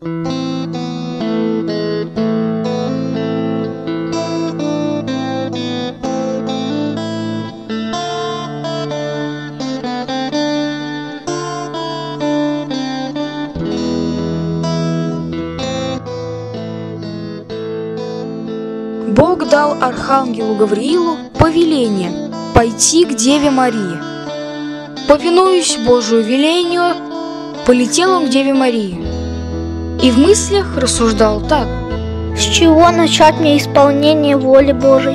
Бог дал архангелу Гавриилу повеление пойти к Деве Марии. Повинуясь Божию велению, полетел он к Деве Марии и в мыслях рассуждал так: с чего начать мне исполнение воли Божией?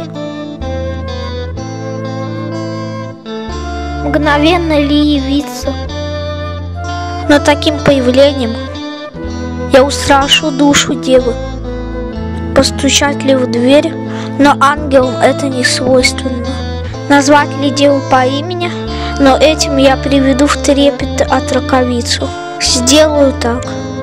Мгновенно ли явиться? Но таким появлением я устрашил душу Девы. Постучать ли в дверь, но ангелам это не свойственно. Назвать ли Деву по имени, но этим я приведу в трепет отроковицу. Сделаю так.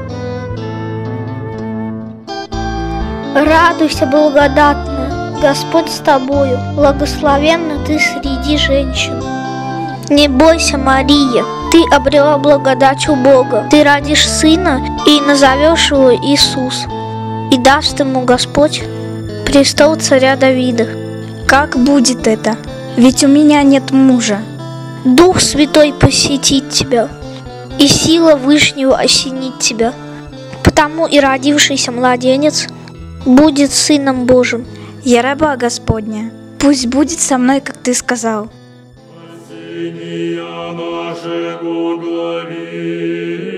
Радуйся, благодатная, Господь с тобою, благословенна ты среди женщин. Не бойся, Мария, ты обрела благодать у Бога. Ты родишь сына и назовешь его Иисус. И даст ему Господь престол царя Давида. как будет это? Ведь у меня нет мужа. Дух Святой посетит тебя, и сила Вышнего осенит тебя. Потому и родившийся младенец будет Сыном Божьим. Я раба Господня, пусть будет со мной, как ты сказал. Спасения нашего глави.